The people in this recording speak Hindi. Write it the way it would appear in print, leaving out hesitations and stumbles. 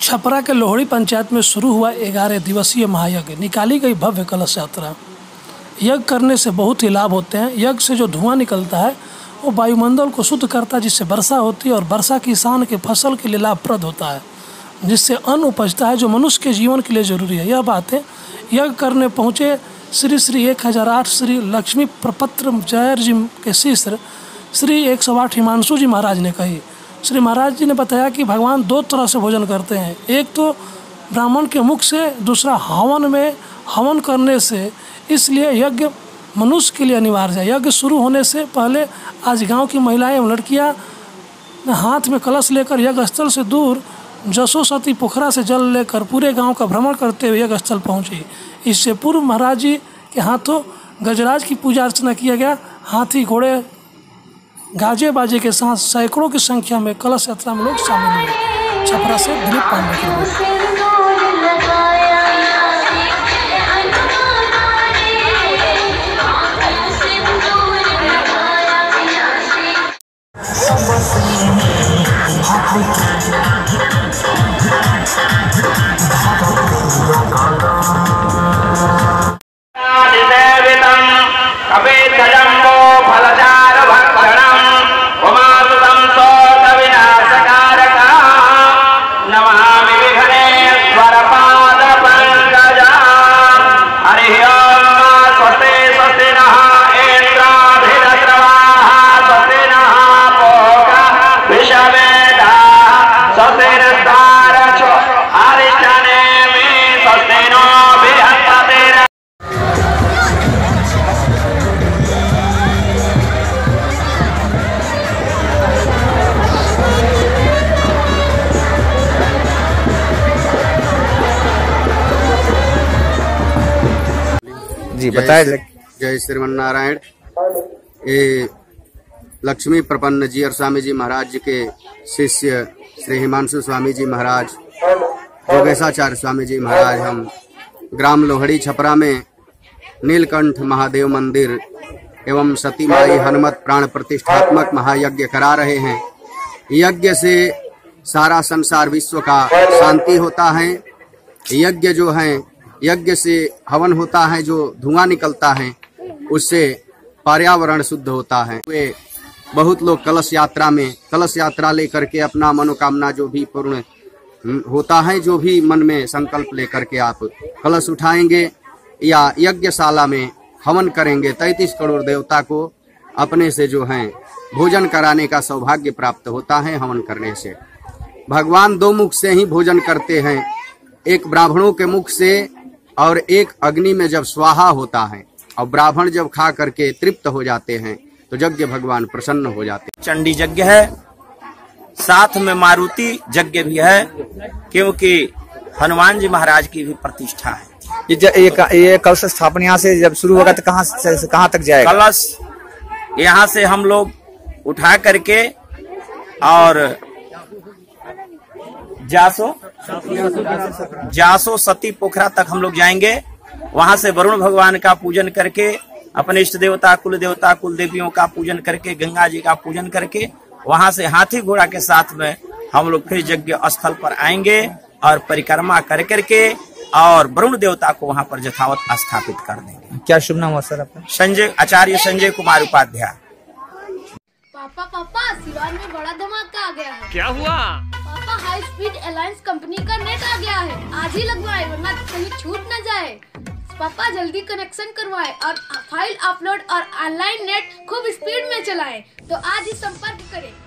छपरा के लोहड़ी पंचायत में शुरू हुआ 11 दिवसीय महायज्ञ। निकाली गई भव्य कलश यात्रा। यज्ञ करने से बहुत ही लाभ होते हैं। यज्ञ से जो धुआं निकलता है वो वायुमंडल को शुद्ध करता है, जिससे वर्षा होती है और वर्षा किसान के फसल के लिए लाभप्रद होता है, जिससे अन्न उपजता है जो मनुष्य के जीवन के लिए जरूरी है। यह बातें यज्ञ करने पहुँचे श्री 1008 श्री लक्ष्मी प्रपत्र जयर जी के शिष्य श्री 108 हिमांशु जी महाराज ने कही। श्री महाराज जी ने बताया कि भगवान दो तरह से भोजन करते हैं, एक तो ब्राह्मण के मुख से, दूसरा हवन में हवन करने से। इसलिए यज्ञ मनुष्य के लिए अनिवार्य है। यज्ञ शुरू होने से पहले आज गांव की महिलाएं एवं लड़कियां हाथ में कलश लेकर यज्ञ स्थल से दूर जसोसती पोखरा से जल लेकर पूरे गांव का भ्रमण करते हुए यज्ञ स्थल पहुँची। इससे पूर्व महाराज जी के हाथों गजराज की पूजा अर्चना किया गया। हाथी घोड़े गाजे बाजे के साथ सैकड़ों की संख्या में कलश यात्रा में लोग शामिल हुए। छपरा से दिलीप पांडे की रिपोर्ट। जी बताए। जय श्रीमन्नारायण। ये लक्ष्मी प्रपन्न जी और स्वामी जी महाराज जी के शिष्य श्री हिमांशु स्वामी जी महाराज, योगेशाचार्य स्वामी जी महाराज, हम ग्राम लोहड़ी छपरा में नीलकंठ महादेव मंदिर एवं सती माई हनुमत प्राण प्रतिष्ठात्मक महायज्ञ करा रहे हैं। यज्ञ से सारा संसार विश्व का शांति होता है। यज्ञ जो है, यज्ञ से हवन होता है, जो धुआं निकलता है उससे पर्यावरण शुद्ध होता है। वे बहुत लोग कलश यात्रा लेकर के अपना मनोकामना जो भी पूर्ण होता है, जो भी मन में संकल्प लेकर के आप कलश उठाएंगे या यज्ञशाला में हवन करेंगे, 33 करोड़ देवता को अपने से जो है भोजन कराने का सौभाग्य प्राप्त होता है। हवन करने से भगवान दो मुख से ही भोजन करते हैं, एक ब्राह्मणों के मुख से और एक अग्नि में जब स्वाहा होता है, और ब्राह्मण जब खा करके तृप्त हो जाते हैं तो यज्ञ भगवान प्रसन्न हो जाते हैं। चंडी यज्ञ है, साथ में मारुति यज्ञ भी है, क्योंकि हनुमान जी महाराज की भी प्रतिष्ठा है। ये कलश स्थापना यहाँ से जब शुरू होगा तो कहाँ से कहाँ तक जाएगा? कलश यहाँ से हम लोग उठा करके और जासो सती पोखरा तक हम लोग जाएंगे। वहां से वरुण भगवान का पूजन करके, अपने इष्ट देवता कुल देवियों का पूजन करके, गंगा जी का पूजन करके, वहां से हाथी घोड़ा के साथ में हम लोग फिर यज्ञ स्थल पर आएंगे और परिक्रमा कर करके और वरुण देवता को वहां पर यथावत स्थापित कर देंगे। क्या शुभ नाम हुआ सर आपका? आचार्य संजय कुमार उपाध्याय। पापा सिवान में बड़ा धमाका आ गया है। क्या हुआ? पापा हाई स्पीड अलायंस कंपनी का नेट आ गया है, आज ही लगवाए वरना कहीं छूट न जाए। पापा जल्दी कनेक्शन करवाए और फाइल अपलोड और ऑनलाइन नेट खूब स्पीड में चलाएं। तो आज ही संपर्क करें।